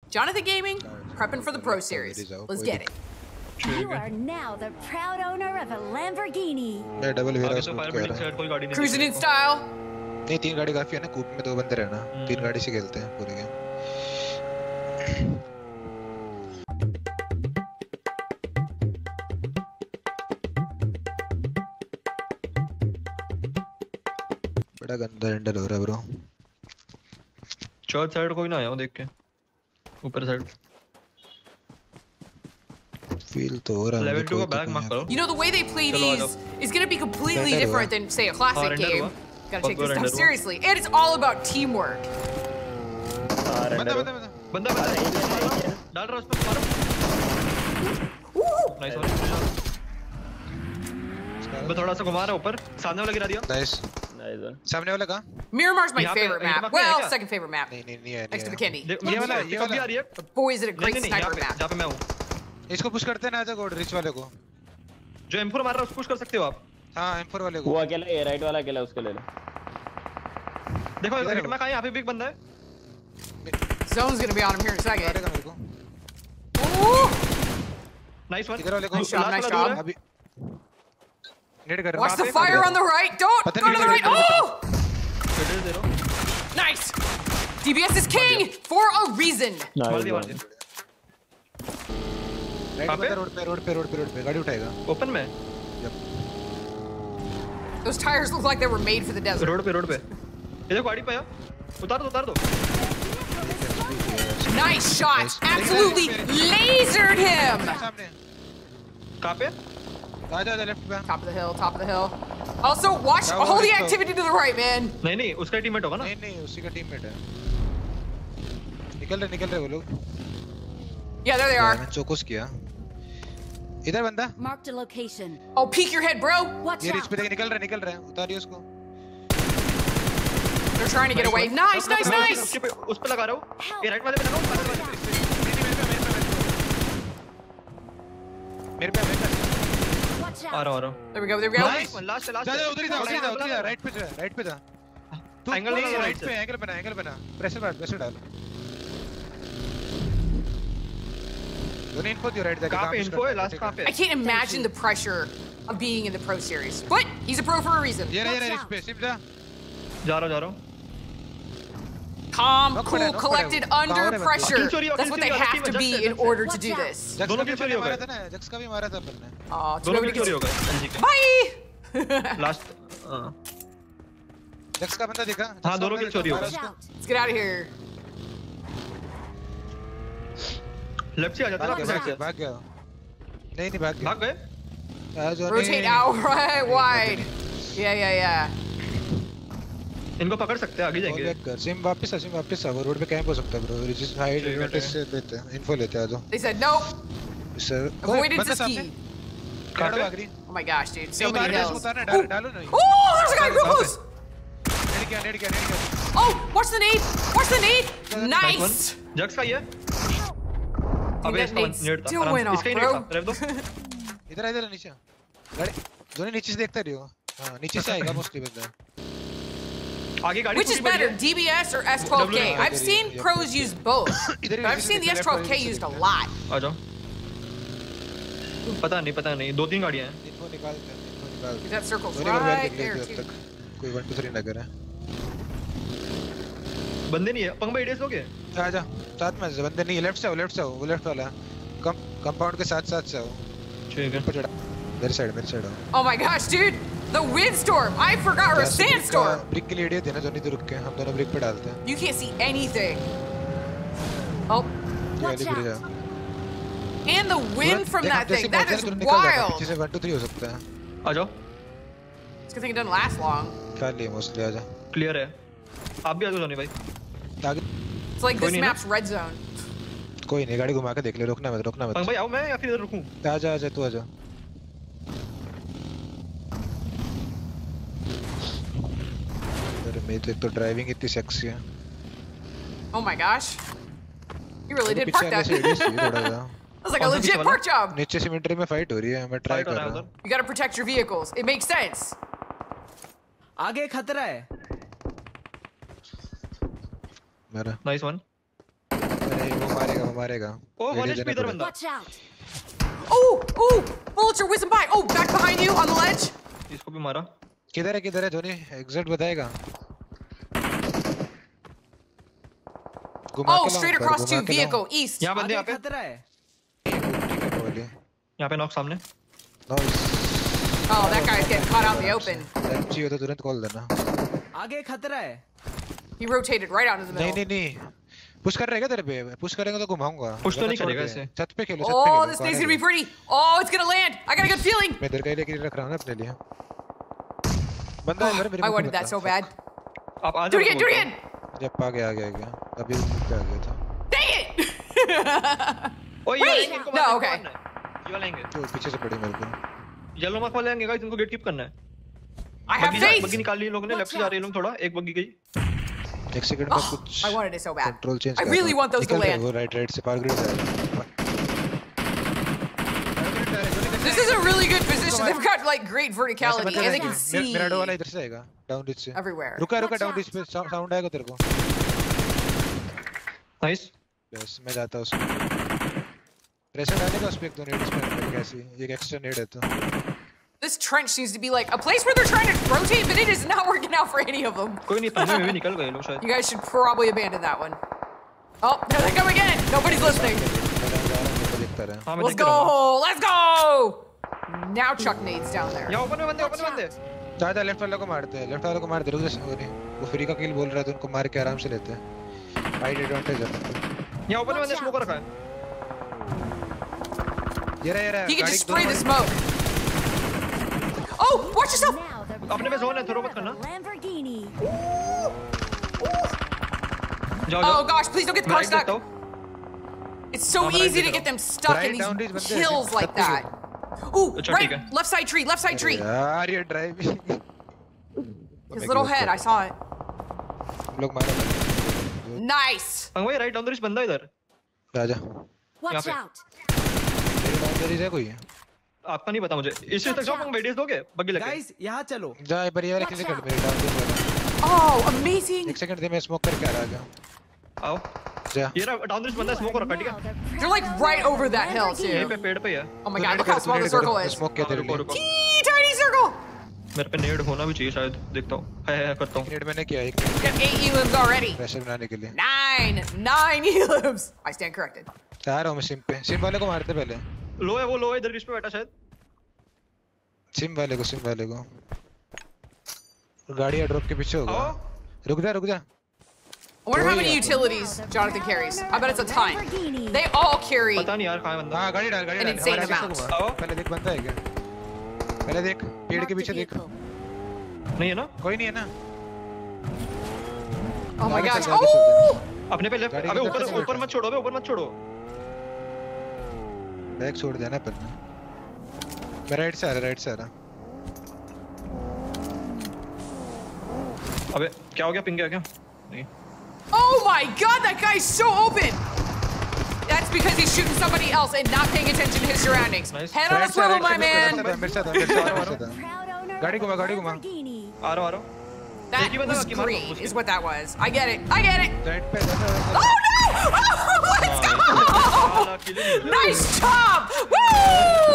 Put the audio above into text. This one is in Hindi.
Jonathan Gaming, prepping for the Pro Series. Let's get it. You are now the proud owner of a Lamborghini. मैं डबल वेरा आगे तो फायर बिल्डिंग से कोई गाड़ी नहीं Cruising in style. नहीं 3 गाड़ी काफी है ना, कूप में 2 बंदे रहना, 3 गाड़ी से खेलते हैं पूरे गेम। बड़ा गंदा हैंडल हो रहा है ब्रो। चौथ साइड कोई ना आया हो देख के, ऊपर साइड फील तो हो रहा है। लेवल 2 का बैक मत करो। You know the way they play these is going to be completely different than say a classic game. Gotta take this stuff seriously, and it's all about teamwork. बंदा डाल रहा उस पे मारो। Nice one. मैं थोड़ा सा घुमा रहा ऊपर, सामने वाला गिरा दिया। नाइस सामने वाला कहाँ? Miramar's my favorite map. Well, second favorite map. नहीं है Next to McKinney. ये वाला आ रही है। Boy, is it a great sniper map. जहाँ पे मैं हूँ। इसको पुश करते हैं ना, आजा गोड रिच वाले को। जो M4 मार रहा है उसको पुश कर सकते हो आप। हाँ M4 वाले को। वो अकेला है, राइट वाला अकेला, उसको ले लो। देखो हिट में कहाँ, यहाँ पे भी एक बंदा है। Zone's gonna be on him here in a second. मारेगा मेरे को। Nice one. इधर वाले को। Nice job. अभी नेट कर रहा हूँ। Watch the fire on the right. Don't go to the right. Oh! Nice. DBS is king for a reason. Road पे गाड़ी उठाएगा। ओपन में। Those tires look like they were made for the desert. Road पे। इधर गाड़ी पे है। उतार दो। Nice shot. Absolutely lasered him. कहाँ पे? आजा लेफ्ट पे। Top of the hill. Also, watch all the activity to the right, man. नहीं, उसका टीममेट होगा ना? नहीं, उसी का टीममेट है। निकल रहे वो लोग। Yeah, there they are. मैंने चोकोस किया। इधर बंदा। Marked a location. Oh, peek your head, bro. Watch ये out. रिच पे देख निकल रहे हैं, उतारिए उसको। They're trying to get away. Nice. उस पे लगा रहा हूँ। ये राइट वाले पे लगाओ, मेरे पे। Watch आ out. रहा हूँ। There we go. लास्ट जा उधर ही जा, राइट पे जा। तू एंगल नहीं, राइट पे एंगल बना। प्रेशर डाल। Info right there. कहाँ पे info है? Last कहाँ पे? I can't imagine the pressure of being in the Pro Series, but he's a pro for a reason. ये रिच पे सिर्फ जा रहा हूँ। Calm, cool, collected under pressure. That's what they have to be in order to do this. दोनों की चोरी हो गई। जक्स का भी मारा था अपन ने। दोनों की चोरी हो गई। Bye. लास्ट जक्स का बंदा दिखा। हाँ, दोनों की चोरी हो गई। Let's get out of here. Left से आ जाता है। भाग गया। नहीं भाग गए। Rotate out right wide. Yeah. इनको पकड़ सकते हैं, आगे जाएंगे। सिम वापस आ वो रोड पे कैंप हो सकता है ब्रो। रिजिस हाइड एडवांटेज से देते हैं, इन्फो लेते हैं। तो They said nope. Sir Avoidance is key. Car भाग रही। Oh my gosh, dude. So many hills. डालो नहीं। Oh, there's a guy real close. Nade गया। Oh, watch the nade. Nice. जक्स का ये। अबे इसका नेट था। इसका ही नेट था। रेव दो। इधर नीचे। गाड़ी दोनों नीचे से देखते रहियो। हां, नीचे से आएगा मोस्टली बंदा। आगे गाड़ी। Which is better, DBS or S12K? I've seen pros use both, but I've seen the S12K used a lot. आ जाओ। पता नहीं 2-3 गाड़ियां हैं। इनको निकालते हैं। That circle's right there too. कोई 1 2 3 ना करे। बंदे नहीं है। पंग भाई एडीएस लोगे? आजा साथ में बंदे नहीं है। लेफ्ट से आओ वो लेफ्ट वाला कंपाउंड के साथ से आओ। ठीक है। मेरे साइड आओ। Oh my gosh, dude! The windstorm! I forgot, or a sandstorm! Brick के लिए इडियट है ना, जो नहीं तो रुक के हम दोनों ब्रिक पे डालते हैं। You can't see anything. Oh. Watch out. And the wind from that thing, that is wild! पीछे से 1 2 3 हो सकता है। आ जाओ। It's a good thing it doesn't last long. खाली मोस्टली आजा। क्लियर है। आप भी आ जाओ भाई। It's like this map's red zone. कोई नहीं, गाड़ी घुमा के देख ले। रोकना मत। पंग भाई आओ, मैं या फिर इधर रुकूं? आजा तू आजा। मेरी तो एक तो ड्राइविंग इतनी सेक्सी है। Oh my gosh. You really did park that. That's like a legit park job. नीचे सिमेंट्री में फाइट हो रही है, मैं ट्राई कर रहा हूं। You gotta protect your vehicles. It makes sense. आगे खतरा है। मेरा नाइस वन। अरे वो मारेगा मारेगा। ओ 1 HP इधर बंदा। Watch out. Oh, bullets are whizzing by. Oh, back behind you on the ledge. इसको भी मारा। किधर है जोनी? एग्जिट बताएगा। Oh, straight across to vehicle east. यहाँ बंदे यहाँ पे। खतरा है। यहाँ पे नॉक सामने। Oh, that guy's getting caught out in the open. चाहिए तो तुरंत कॉल देना। आगे खतरा है। He rotated right out of the middle. नहीं। पुश कर रहेगा तेरे पे। पुश करेंगा तो घुमाऊंगा। पुश तो नहीं करेगा इसे। छत पे खेलो। Oh, this thing's gonna be pretty. Oh, it's gonna land. I got a good feeling. मैं इधर का ही लेके रख रहा हूँ ना अपने लिए। बंदा इधर मेरे। I wanted that so bad. आप आ Do जाओ। it again. जब आ गया। अभी पे आ गया था। Dang it! ओए Wait, no, okay. ये वाला लेंगे। तो पीछे से पड़ी मेरे को। येलो मार्क वाले लेंगे गाइस, इनको गेट कीप करना है। I have faith. बग्गी निकाल ली लोगों ने, लेफ्ट से जा रहे हैं लोग थोड़ा, एक बग्गी गई। एक सेकंड में कुछ I wanted it so bad. Control change I really want those to land. वो राइट से पार ग्रिड जाएगा। This is a really good position. They've got like great verticality and they can see मेरा डो वाला इधर से आएगा, डाउन रिच से। everywhere. रुका डाउन रिच पे साउंड आएगा तेरे को। नाइस। बस मैं जाता हूं उसमें। प्रेशर डालेगा उस पे एक दो नेड्स पे कैसी एक एक्स्ट्रा नेड है तो। This trench seems to be like a place where they're trying to rotate, but it is not working out for any of them. कोई नहीं, पंजे में भी निकल गए लोग शायद। You guys should probably abandon that one. Oh, here they come again. Nobody's listening. Let's go. Let's go. Now Chuck nades down there. यहाँ ओपन में बंदे। ज्यादा लेफ्ट वाले को मारते हैं, लेफ्ट वाले को मार दे। रुक जा, वो फ्री का किल बोल रहा था, उनको मार के आराम से लेते हैं। हाइट एडवांटेज है। यहाँ ओपन में बंदे स्मोक रखा है। ये रहा। He can just spray the smoke. Oh, watch yourself. अपने पे जोन है, थ्रो मत करना। Lamborghini. जाओ। Oh gosh, please don't get the car stuck. It's so easy to get them stuck in these kills like that. Ooh, right, left side tree. यार ये driving. His little head, I saw it. लोग मारे। Nice. अंगवे राइट डाउन दरिश बंदा इधर। राजा। Watch out. मेरे डाउन दरिश है कोई? आपका नहीं पता मुझे। इससे तक जाओ, वेडियस दोगे? बग्गी लगे। गाइस यहाँ चलो। जा पर ये वाला किसी कर मेरे डाउन दरिश। Oh, amazing. एक सेकंड दे, मैं स्मोक करके आ रहा हूँ। आओ। जा। ये रहा डाउन दरिश बंदा स्मोक रखा, ठीक है? They're like right over that hill यहीं too. पे पेड़ पे है। Oh my god, look how small the circle is. Smoke क्या तेरे लिए? Teeny tiny circle. मेरे पे नेड होना भी चाहिए शायद, देखता हूँ। है करता हूँ। नेड मैंने किया एक। Got 8 elims already. प्रेशर बनाने के लिए। 9 elims. I stand corrected. आ रहा हूँ मैं सिम पे। सिम वाले को मारते पहले। लो है वो, लो है इधर, इस पे बैठा शायद। सिम वाले को। गाड़ी ड्रॉप के पीछे होगा। रुक जा। I wonder how many utilities Jonathan carries. I bet it's a ton. They all carry पता नहीं यार कहाँ है बंदा। हाँ गाड़ी डाल an insane amount. पहले देख बंदा है क्या? पहले देख पेड़ के पीछे देख। नहीं है ना? कोई नहीं है ना? Oh my gosh. आगे चल Oh! अपने पे लेफ्ट। अबे ऊपर मत छोड़ो। बैक छोड़ देना पर। मैं राइट से आ रहा। अबे क्या हो गया, पिंग गया क्या? नहीं। Oh my god, that guy's so open! That's because he's shooting somebody else and not paying attention to his surroundings. Nice. Head on a swivel, my man! मेरे साथ गाड़ी घुमा। आ रहा हूँ। That was green, is what that was. I get it. Right पे Oh no! Oh, let's go! Nice job! Woo!